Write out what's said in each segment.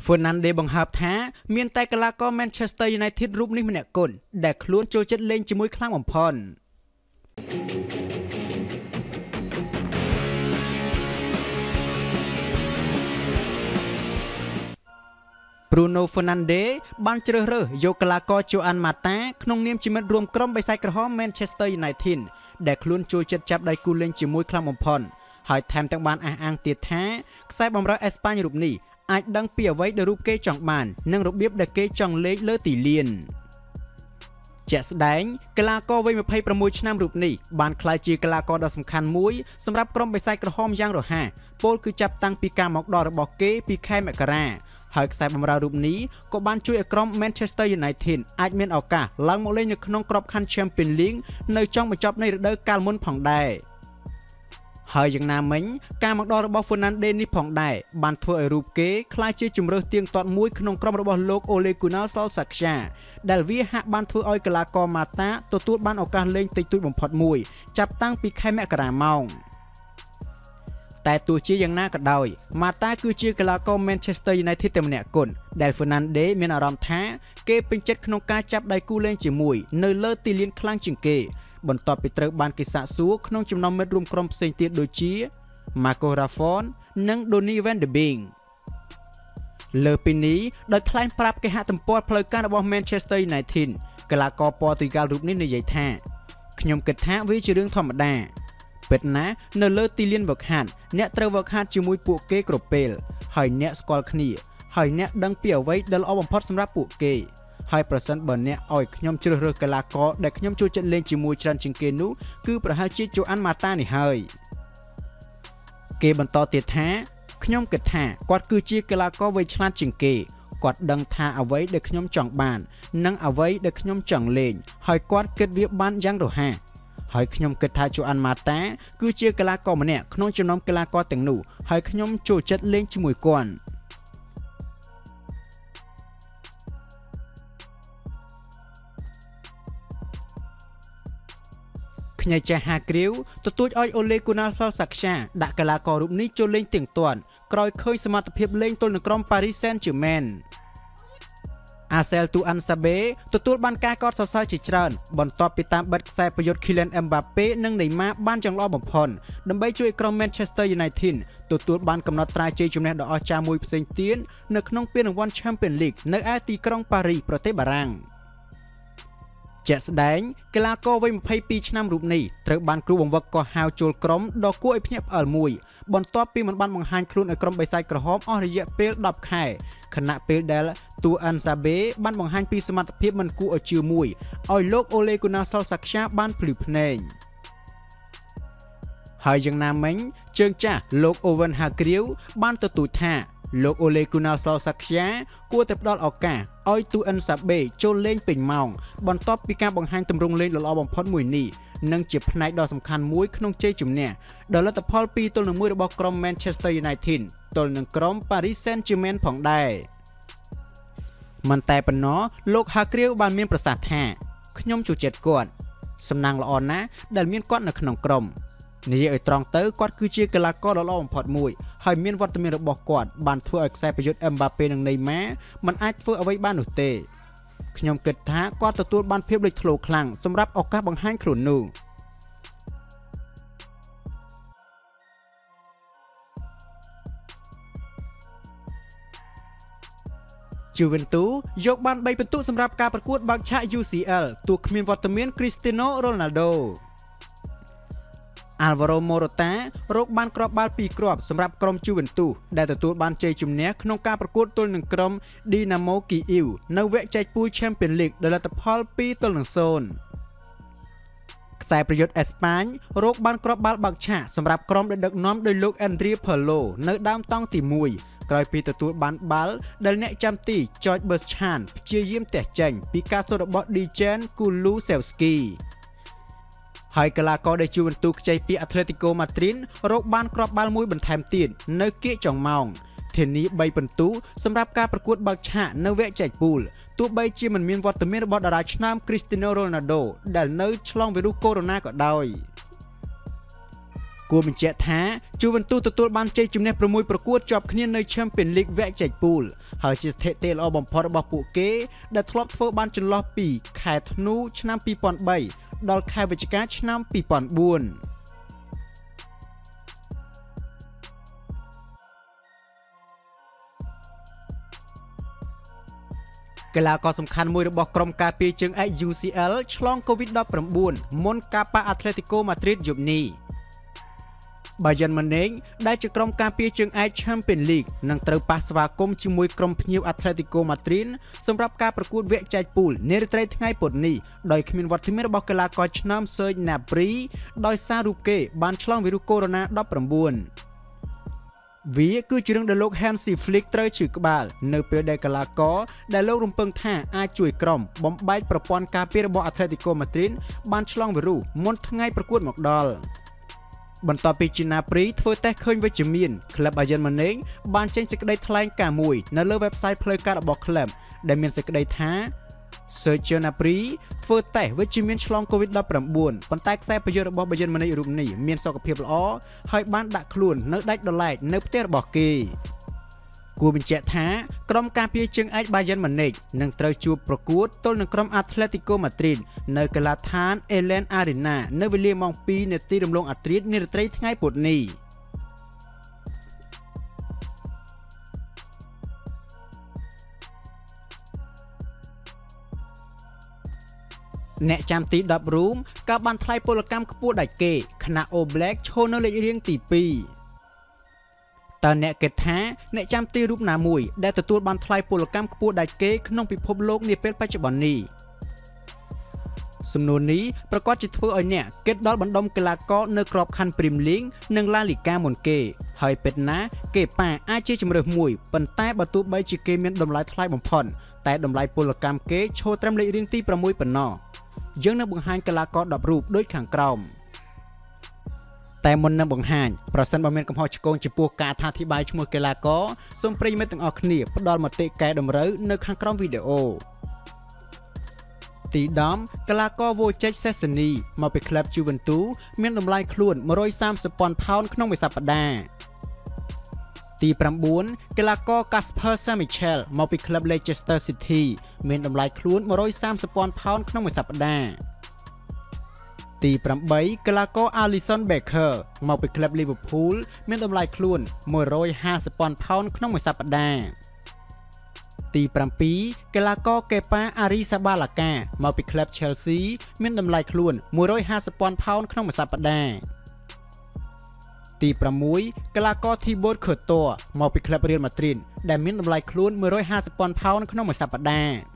Fernandes បង្ហើបថាមានតែកីឡាករ Manchester United រូបនេះម្នាក់គត់ដែលខ្លួនចូលចិត្តលេងជាមួយខ្លាំងបំផុត Bruno Fernandes បានជ្រើសរើសយកកីឡាករ Juan Mata ក្នុងនាមជាមិត្តរួមក្រុមបិសាចក្រហម Manchester United ដែលខ្លួនចូលចិត្តចាប់ដៃគូលេងជាមួយខ្លាំងបំផុតហើយថែមទាំងបានអះអាងទៀតថាខ្សែបម្រើអេស្ប៉ាញរូបនេះអាចដឹងពីអ្វីដែលរូបគេចង់បាននិងរបៀបដែលគេចង់លេងលើទីលានជាក់ស្ដែងកីឡាករវ័យ26ឆ្នាំរូបនេះបានក្លាយជាកីឡាករដ៏សំខាន់មួយសម្រាប់ក្រុមបិសាចក្រហមយ៉ាងរហ័សពលគឺចាប់តាំងពីការមកដល់របស់គេពីខែមករាហើយខ្សែបម្រើរូបនេះក៏បានជួយឲ្យក្រុម Manchester United អាចមានឱកាសឡើងមកលេងនៅក្នុងក្របខ័ណ្ឌ Champions League នៅចុងបញ្ចប់នៃរដូវកាលមុនផងដែរហើយយ៉ាងណាមិញការមកដល់របស់ Fernandes នេះផងដែរបានធ្វើឲ្យរូបគេក្លាយជាជំរើសទៀងទាត់មួយក្នុងក្រុមរបស់លោក Oblak ដែលវាហាក់បានធ្វើឲ្យកីឡាករ Mata ទទួលបានឱកាសលេងតិចតួចបំផុតមួយចាប់តាំងពីខែមករាមកតែទោះជាយ៉ាងណាក៏ដោយ Mata គឺជាកីឡាករ Manchester United តែម្នាក់គត់ដែល Fernandes មានអារម្មណ៍ថាគេពេញចិត្តក្នុងការចាប់ដៃគូលេងជាមួយនៅលើទីលានខ្លាំងជាងគេបន្ទាប់ពីត្រូវបានគេសាកសួរក្នុងចំណោមមិត្តរួមក្រុមផ្សេងទៀតដូចជា Marco Rashford និង Donny van de Beek លើពីនេះដោយថ្លែងប្រាប់គេហទំព័រផ្លូវការរបស់ Manchester United កីឡាករពណ៌ទុយហ្គាល់រូបនេះនិយាយថាខ្ញុំគិតថាវាជារឿងធម្មតាពិតណាស់នៅលើទីលានវឹកហាត់អ្នកត្រូវវឹកហាត់ជាមួយពួកគេគ្រប់ពេលហើយអ្នកស្គាល់គ្នាហើយអ្នកដឹងពីអ្វីដែលល្អបំផុតសម្រាប់ពួកគេហើយប្រសិនបើអ្នកឲ្យខ្ញុំជ្រើសរើសកីឡាករដែលខ្ញុំចូលចិត្តលេងជាមួយច្រើនជាងគេនោះគឺប្រហែលជា Juan Mata នេះហើយគេបន្តទៀតថាខ្ញុំគិតថាគាត់គឺជាកីឡាករវៃឆ្លាតជាងគេគាត់ដឹងថាអ្វីដែលខ្ញុំចង់បាននិងអ្វីដែលខ្ញុំចង់លេងហើយគាត់គិតវាបានយ៉ាងរហ័សហើយខ្ញុំគិតថា Juan Mata គឺជាកីឡាករម្នាក់ក្នុងចំណោមកីឡាករទាំងនោះហើយខ្ញុំចូលចិត្តលេងជាមួយគាត់ខ្ញែចាស់ Hargreaves ទទូចឲ្យ Ole Gunnar Solskjaer ដាក់កីឡាកររូបនេះចូលលេងទៀងទាត់ក្រោយឃើញសមត្ថភាពលេងទល់នឹងក្រុម Paris Saint-Germain Axel Tuanzebe ទទួលបានការកោតសរសើរជាច្រើនបន្ទាប់ពីតាមបិទខ្សែប្រយុទ្ធ Kylian Mbappé និង Neymar បានយ៉ាងល្អបំផុតដើម្បីជួយក្រុម Manchester United ទទួលបានកំណត់ត្រាជ័យជំនះដ៏អស្ចារ្យមួយផ្សេងទៀតនៅក្នុងពានរង្វាន់ Champions League នៅឯទីក្រុងប៉ារីសប្រទេសបារាំងជាក់ស្ដែងកីឡាករវ័យ22ឆ្នាំរូបនេះត្រូវបានគ្រូបង្វឹកកោះហៅចូលក្រុមដ៏គួរឲ្យភ្ញាក់ផ្អើលមួយបន្ទាប់ពីមិនបានបង្ហាញខ្លួនឲ្យក្រុមបិសាចក្រហមអស់រយៈពេល10ខែខណៈពេលដែល Tuanzebe បានបង្ហាញពីសមត្ថភាពមិនគួរឲ្យជឿមួយឲ្យលោក Ole Gunnar Solskjaer បានភ្លឺភ្នែកហើយយ៉ាងណាមិញជើងចាស់លោក Owen Hargreaves បានទទូចថាលោក Ole Gunnar Solskjaer គួរតែផ្ដល់ឱកាសឲ្យ Tuanzebe ចូលលេងពេញម៉ោងបន្ទាប់ពីការបង្ហាញទម្រង់លេងល្អបំផុតមួយនេះនិងជាផ្នែកដ៏សំខាន់មួយក្នុងជ័យជំនះដល់លទ្ធផល 2-1 របស់ក្រុម Manchester United ទល់នឹងក្រុម Paris Saint-Germain ផងដែរមិនតែប៉ុណ្ណោះលោក Hargreaves បានមានប្រសាសន៍ថាខ្ញុំចូលចិត្តគាត់សំណាងល្អណាស់ដែលមានគាត់នៅក្នុងក្រុមនិយាយឲ្យត្រង់ទៅគាត់គឺជាកីឡាករដ៏ល្អបំផុតមួយហើយមានវត្តមានរបស់គាត់បានធ្វើឲ្យខ្សែប្រយុទ្ធ Mbappé និង Neymar មិនអាចធ្វើអ្វីបាននោះទេខ្ញុំគិតថាគាត់ទទួលបានភាពលេចធ្លោខ្លាំងសម្រាប់ឱកាសបង្ហាញខ្លួននោះJuventus យកបាន3ពិន្ទុសម្រាប់ការប្រកួតបើកឆាក UCL ទោះគ្មានវត្តមាន Cristiano Ronaldo Alvaro Morata រកបានគ្រាប់បាល់2គ្រាប់សម្រាប់ក្រុម Juventus ដែលទទួលបានជ័យជំនះក្នុងការប្រកួតទល់នឹងក្រុម Dinamo Kyiv នៅវគ្គចែកពូល Champions League ដោយលទ្ធផល 2-0 ខ្សែប្រយុទ្ធអេស្ប៉ាញរកបានគ្រាប់បាល់បើកឆាកសម្រាប់ក្រុមដែលដឹកនាំដោយលោក Andrea Pirlo នៅដើមតង់ទី1ក្រោយពីទទួលបានបាល់ដែលអ្នកចាំទី George Bergchan ព្យាយាមទះចេញពីការសូតរបស់ Dejan KulusevskiហើយកីឡាករដែលJuventusខ្ចីពី Atletico Madrid រកបានគ្រាប់បាល់មួយបន្ថែមទៀតនៅគៀកចុងម៉ោងធានា3ពិន្ទុសម្រាប់ការប្រកួតបើកឆាកនៅវគ្គចែកពូលទោះបីជាមិនមានវត្តមានរបស់តារាឆ្នើម Cristiano Ronaldo ដែលនៅឆ្លងវីរុសកូវីដ ក៏ដោយគគួរបញ្ជាក់ថា Juventus ទទួលបានជ័យជំនះ6ប្រកួតជាប់គ្នានៅ Champions League វគ្គចែកពូលហើយជាស្ថិតិល្អបំផុតរបស់ពួកគេដែលធ្លាប់ធ្វើបានចន្លោះពីខែធ្នូឆ្នាំ2003ដល់ខែវិច្ឆិកាឆ្នាំ2004កីឡាករសំខាន់មួយរបស់ក្រុមការពារជើងឯក UCL ឆ្លង COVID-19 មុនការប៉ះ Atletico Madrid យប់នេះ Bayern Munich ដែលជាក្រុមការពារជើងឯក Champions League នឹងត្រូវប៉ះស្វាគមន៍ជាមួយក្រុមភ្ញៀវ Atletico Madrid សម្រាប់ការប្រកួតវគ្គចែកពូលនារាត្រីថ្ងៃពុធនេះដោយគ្មានវត្តមានរបស់កីឡាករឆ្នើម Serge Gnabry ដោយសាររូបគេបានឆ្លងវីរុសកូវីដ -19 វាគឺជារឿងដែលលោក Hansi Flick ត្រូវជឿក្បាលនៅពេលដែលកីឡាករដែលលោករំពឹងថាអាចជួយក្រុមបំបែកប្រព័ន្ធការពាររបស់ Atletico Madrid បានឆ្លងវីរុសមុនថ្ងៃប្រកួតមកដល់បន្ទាប់ពីជីណាព្រីធ្វើតេស្តឃើញវិជ្ជមានក្លឹប Bayern Munich បានចេញសេចក្តីថ្លែងការណ៍មួយនៅលើ website ផ្លូវការរបស់ក្លឹបដែលមានសេចក្តីថា Serge Gnabry ធ្វើតេស្តវិជ្ជមានឆ្លង COVID-19 ប៉ុន្តែខ្សែប្រយុទ្ធរបស់ Bayern Munich រូបនេះមានសុខភាពល្អហើយបានដាក់ខ្លួននៅដាច់ដោយឡែកនៅផ្ទះរបស់គេគួរបញ្ជាក់ថាក្រុមការពារជើងឯក Bayern Munich នឹងត្រូវជួបប្រកួតទល់នឹងក្រុម Atletico Madrid នៅកីឡដ្ឋាន Allianz Arena នៅវេលាម៉ោង 2 នាទីរំលងអាធ្រាត្រនារាត្រីថ្ងៃពុធនេះអ្នកចាំទី10រូមក៏បានថ្លៃពលកម្មខ្ពស់ដាច់គេខណៈ Oblak ឈរនៅលេខរៀងទី2តើអ្នកគិតថាអ្នកចាំទីរូបណាមួយដែលទទួលបានថ្លៃពលកម្មខ្ពស់ដាច់គេក្នុងពិភពលោកនាពេលបច្ចុប្បន្ននេះសំណួរនេះប្រកាសជាធ្វើឲ្យអ្នកគិតដល់បណ្ដុំកីឡាករនៅក្របខ័ណ្ឌ Premier League និង La Liga មុនគេហើយពិតណាគេប៉ាអាចជាជំរើសមួយប៉ុន្តែបើទោះបីជាគេមានតម្លៃថ្លៃបំផុតតែតម្លៃពលកម្មគេឈរត្រឹមលេខរៀងទី6ប៉ុណ្ណោះយើងនឹងបង្ហាញកីឡាករ10រូបដូចខាងក្រោមតែមុននឹងបង្ហាញប្រសិនបើមានកំហុសឆ្គងចំពោះការអត្ថាធិប្បាយឈ្មោះកីឡាករសូមប្រិយមិត្តទាំងអស់គ្នាផ្ដល់មតិកែតម្រូវនៅខាងក្រោមវីដេអូទី10កីឡាករ Wojciech Szczesny មកពីក្លឹប Juventus មានតម្លៃខ្លួន130,000 ផោនក្នុងមួយសប្តាហ៍ទី9កីឡាករ Kasper Schmeichel មកពីក្លឹប Leicester City មានតម្លៃខ្លួន130,000 ផោនក្នុងមួយសប្តាហ៍ទី8កីឡាករ Alisson Becker មកពីក្លឹប Liverpool មានតម្លៃខ្លួន150,000 ផោនក្នុងមួយសប្តាហ៍ទី7កីឡាករ Kepa Arrizabalaga មកពីក្លឹប Chelsea មានតម្លៃខ្លួន150,000 ផោនក្នុងមួយសប្តាហ៍ទី6កីឡាករ Thibaut Courtois មកពីក្លឹប Real Madrid ដែលមានតម្លៃខ្លួន150,000 ផោនក្នុងមួយសប្តាហ៍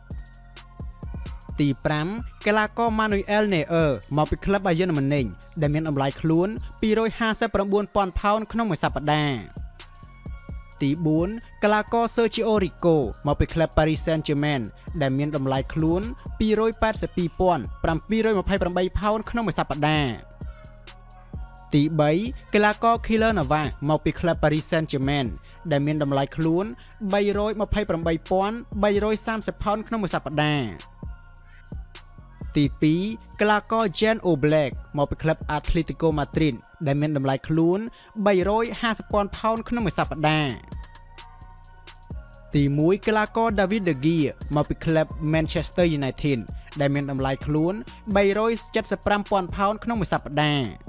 ទី5កីឡាករ Manuel Neuer មកពីក្លឹប Bayern Munich ដែលមានតម្លៃខ្លួន259,000 ផោនក្នុងមួយសប្តាហ៍ទី4កីឡាករ Sergio Rico មកពីក្លឹប Paris Saint-Germain ដែលមានតម្លៃខ្លួន282,728 ផោនក្នុងមួយសប្តាហ៍ទី3កីឡាករ Kylian Navas មកពីក្លឹប Paris Saint-Germain ដែលមានតម្លៃខ្លួន328,330 ផោនក្នុងមួយសប្តាហ៍ទី2កីឡាករ Jan Oblak មកពីក្លឹប Atletico Madrid ដែលមានតម្លៃខ្លួន350,000 ផោនក្នុងមួយសប្តាហ៍ទី1កីឡាករ David De Gea មកពីក្លឹប Manchester United ដែលមានតម្លៃខ្លួន375,000 ផោនក្នុងមួយសប្តាហ៍